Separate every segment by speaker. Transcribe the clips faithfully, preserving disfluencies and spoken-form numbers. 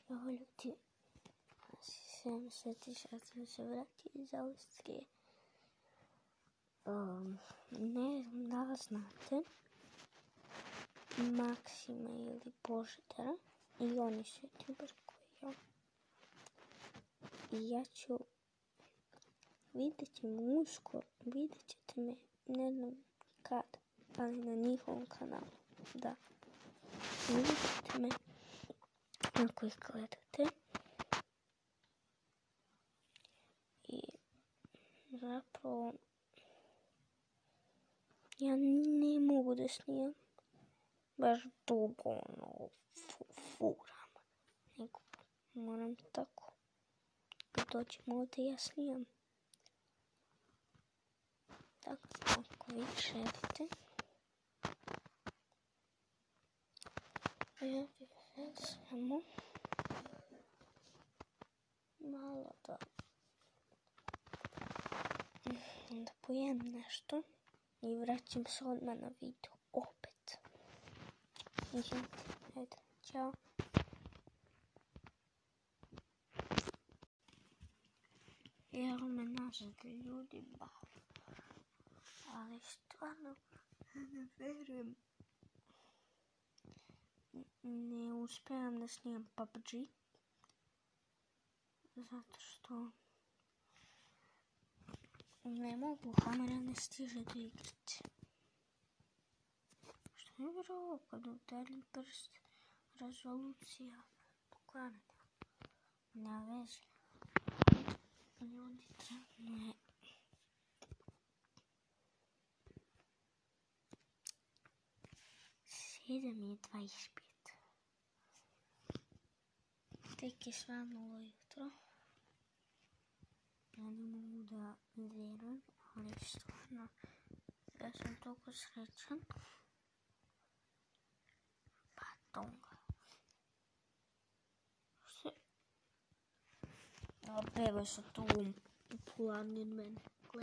Speaker 1: Evo ljudi, sedam sati sad sam se vratio iz Austrije. Um, ne znam da li znate, Maksima ili Božidara, i oni su youtuber koji ja. I ja ću, vidjet ćemo uskoro, vidjet ćete me, ne znam kad, ali na njihovom kanalu, da. Vidjet ćete me ako ih gledate. I zapravo ja ne mogu da snimam baš dugo, ono, furam, nego moram tako. Kad dođem ovdje ja snimam. Tako da ako vi želite, ja bih samo malo da da pojem nešto i vraćam se odmah na video opet. Izvinite, ajde, čao. Evo me nazad ljudi, ba. Ali stvarno ne verujem. Ne uspijem da snimam P U B G. Zato što ne mogu, kamera ne stiže do igrice. Što je bilo kad udarim prst, rezolucija pokvarena. Na vezi. Ljudi, trebno je sedam je dvadeset pet. Tek je svanulo jutro. Ja ne mogu da verujem, ali stvarno, ja sam toliko srećan. Pa toga. Što? A bebe su tu popularni od mene. Gle.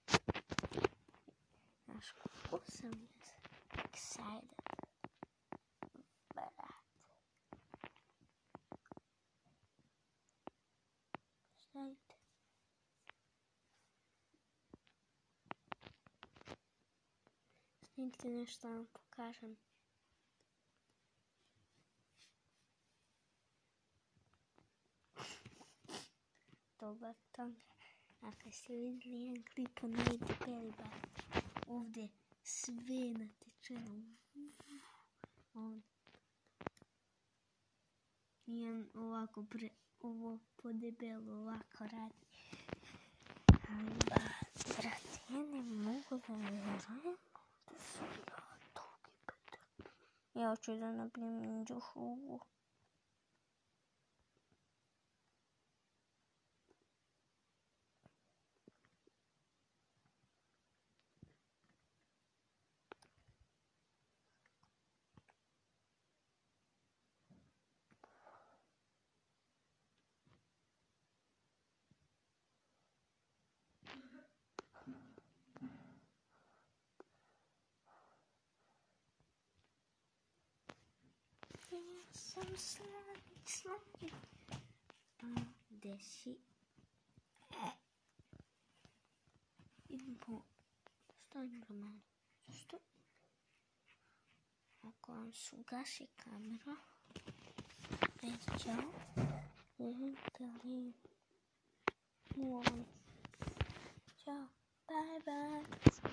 Speaker 1: Znaš kako sam excited. Brat. Znajte. Snimite nešto da vam pokažem. Dobar ton. Ako ste vidjeli jedan klip on najdebeli brat. Ovdje sve natečeno. On. I on ovako pre, ovo podebelo ovako radi. Ali brat, brat, ja ne mogu da verujem. Ja ću da napravim ninja šugu. Ja sam slani, slani. A, gde si? E. Idem po... Stani do mene. Zašto? Ako vam se ugasi kamera. E, čao. Idete li? Molim. Ćao. Bye bye.